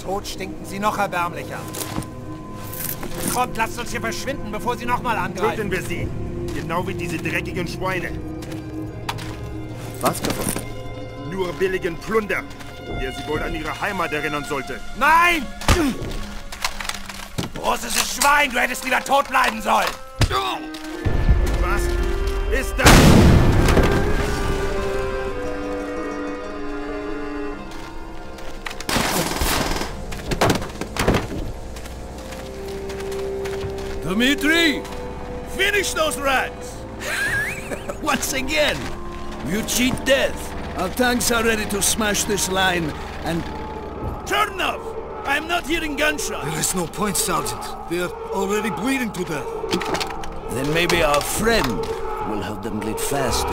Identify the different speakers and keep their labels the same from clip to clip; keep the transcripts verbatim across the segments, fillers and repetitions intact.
Speaker 1: Tod stinken sie noch erbärmlicher. Kommt, lasst uns hier verschwinden, bevor sie nochmal angreifen.
Speaker 2: Töten wir sie. Genau wie diese dreckigen Schweine.
Speaker 3: Was davon?
Speaker 2: Nur billigen Plunder, der sie wohl an ihre Heimat erinnern sollte.
Speaker 1: Nein! Großes Schwein, du hättest lieber tot bleiben sollen.
Speaker 2: Was ist das?
Speaker 4: Dmitri! Finish those rats! Once again! You cheat death! Our tanks are ready to smash this line, and... Chernov! I'm not hearing gunshots!
Speaker 5: There is no point, Sergeant. They are already bleeding to death.
Speaker 4: Then maybe our friend will help them bleed faster.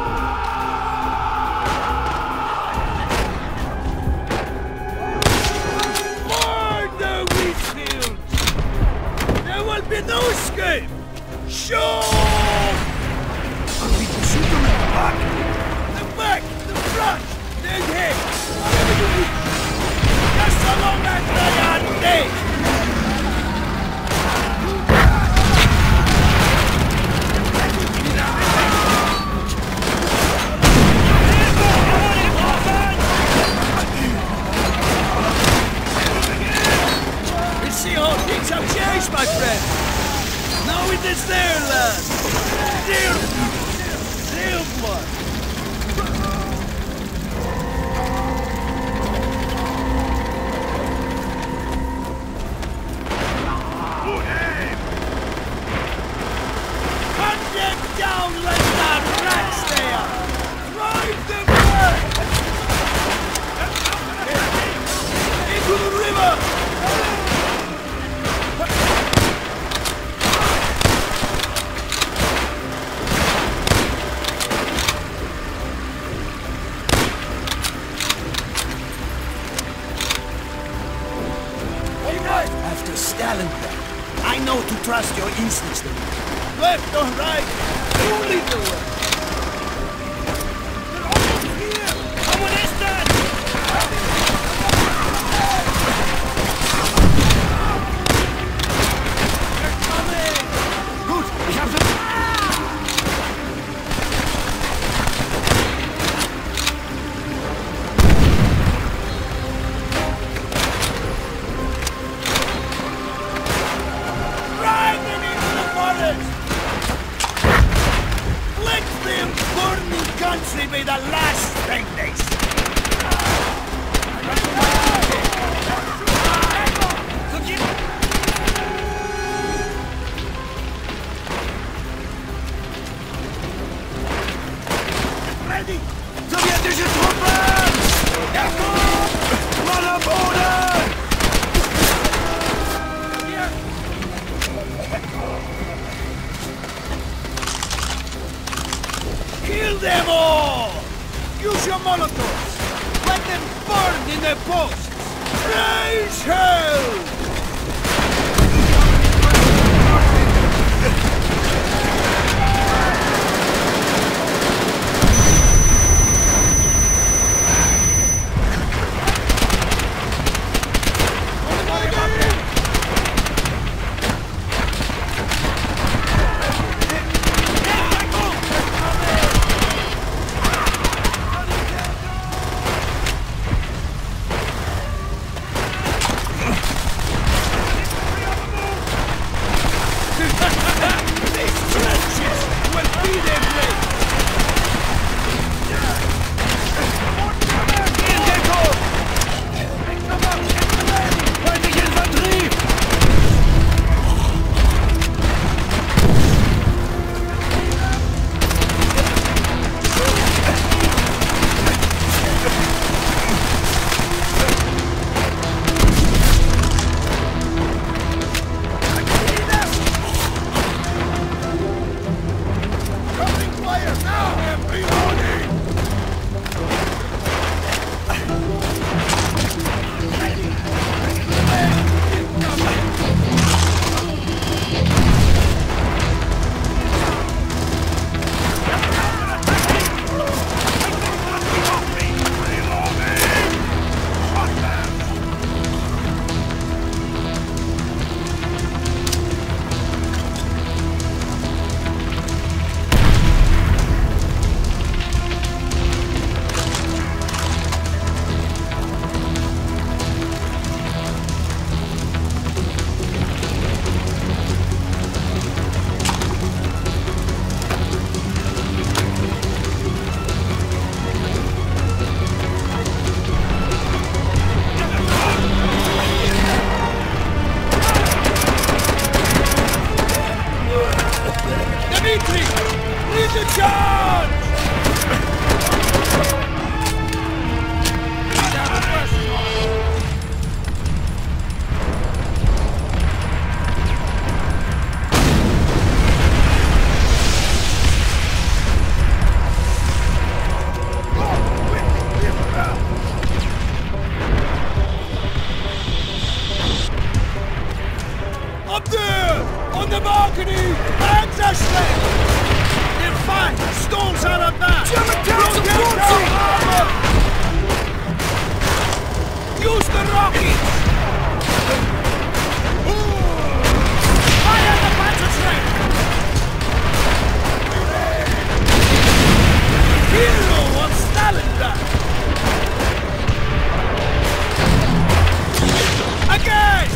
Speaker 4: Burn the wheat fields! There will be no escape! Shoot!
Speaker 5: Are we to shoot them in the back?
Speaker 4: The back! The front! The head! Whatever you need! Just so long as they are dead! You see how it takes up chase, my friend! Now it is their land! Their people! Their blood! Cut them down like the rats they are! Drive them back! Into the river! After Stalingrad, I know to trust your instincts. Left or right, you lead the way. They're almost here! Someone is dead! They're coming! Good, we have them! Drive them into the forest! Let them burn the country be the last thing they see! Ready! Sowjetische Truppen! Erfurt! Voller Boden! Kill them all! Use your molotovs! Let them burn in their posts! Raise hell! These trenches will be their grave! In Deckung! Feindliche Infanterie! Opening fire now! Reloading! Lead the charge! Up there! On the balcony! Hands are straight! They're fine! Stones out of that! German tanks approaching! Use the rockets! Fire the battle train! Hero of Stalingrad! Again!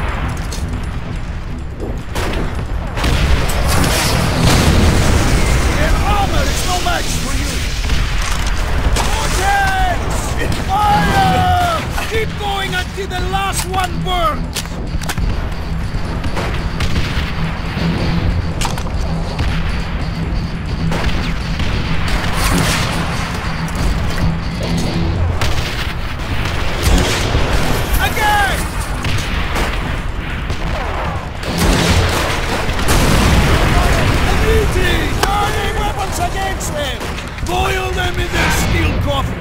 Speaker 4: It's no match for you! Vortex! Fire! Keep going until the last one burns! Again! Dimitri! Turning weapons against them! Boil them in their steel coffin!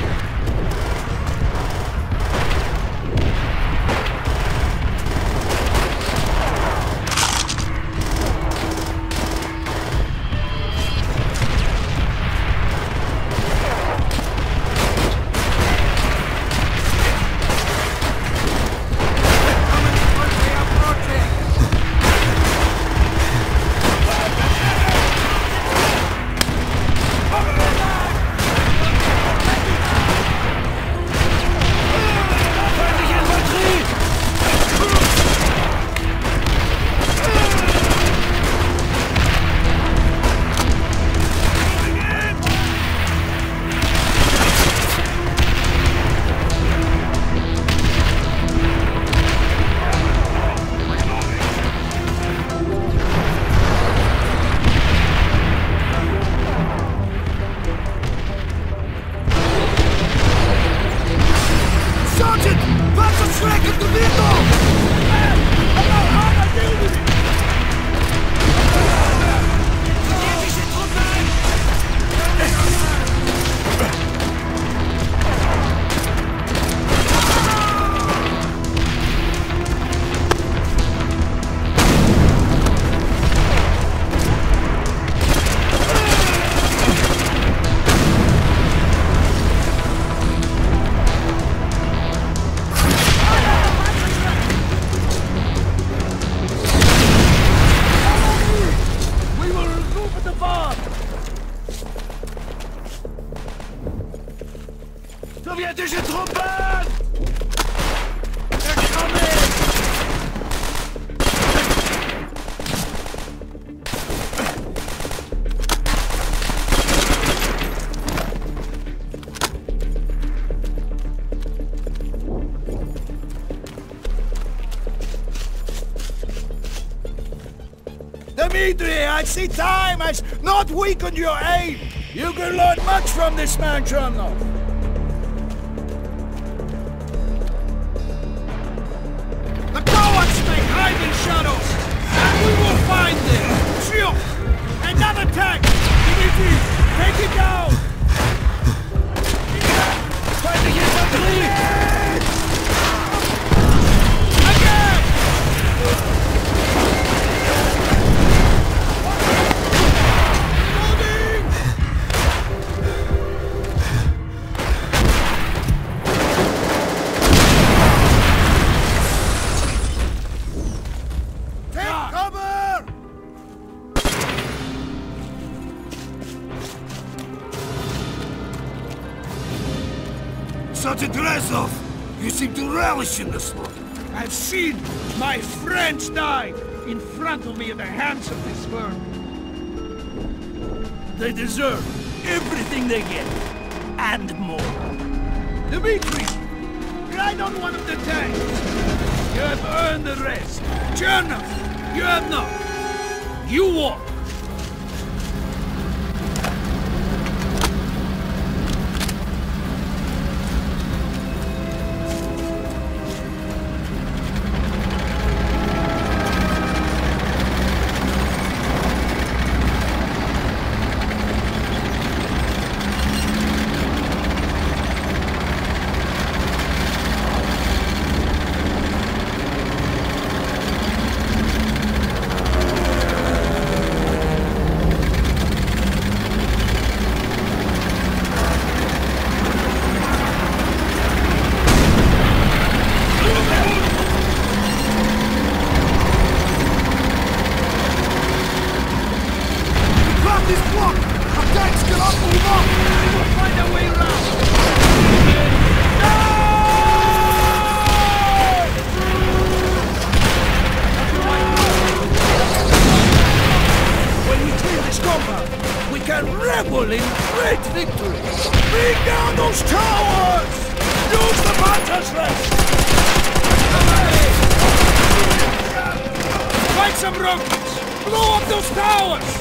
Speaker 5: Sowjetische Truppen! They're coming!
Speaker 4: Dimitri, I see time has not weakened your aim! You can learn much from this man, Chernov. The cowards may hide in shadows, and we will find them! Shield! Another tank! Dimitri, take it down! Feindliche Infanterie! Again!
Speaker 5: Sergeant Rezov, you seem to relish in the slaughter.
Speaker 4: I've seen my friends die in front of me at the hands of this vermin. They deserve everything they get, and more. Dimitri, ride on one of the tanks. You have earned the rest. Chernov, you have not. You walk.
Speaker 5: this block! Our tanks cannot move up! We'll find a way around!
Speaker 4: When we clear this compound, we can revel in great victory! Bring down those towers! Use the Panzerschreck! Find some rockets! Blow up those towers!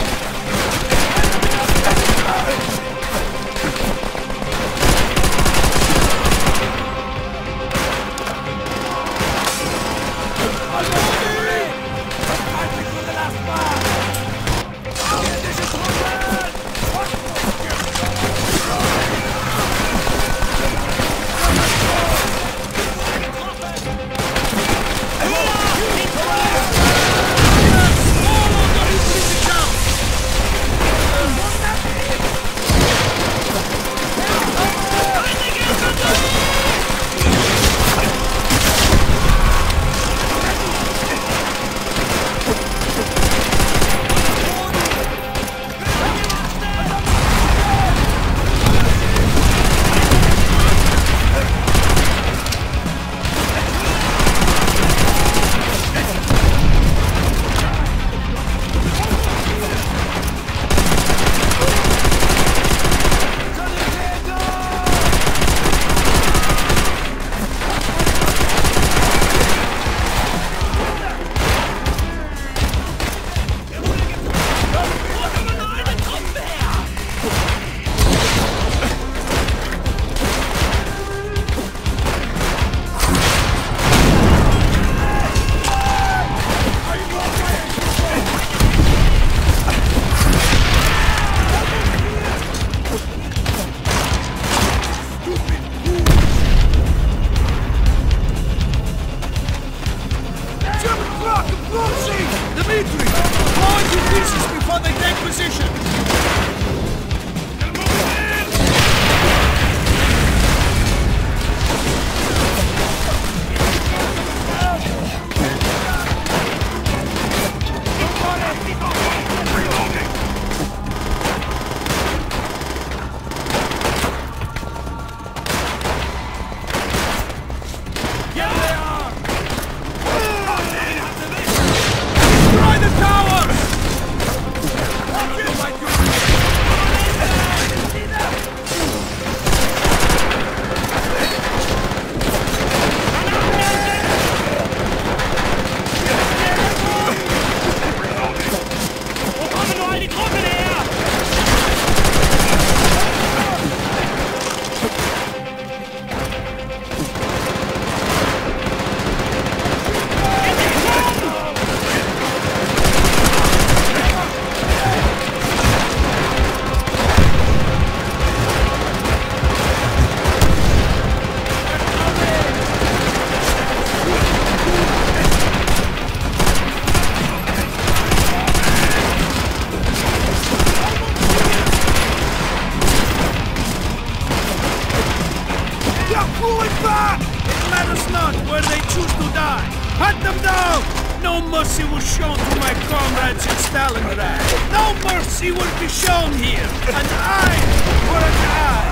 Speaker 4: No mercy was shown to my comrades in Stalingrad. No mercy will be shown here. An eye for an eye.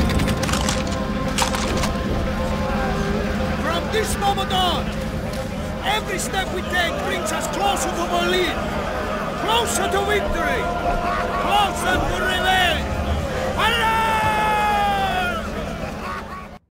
Speaker 4: This moment on, Every step we take brings us closer to Berlin! Closer to victory! Closer to revenge! Hurrah!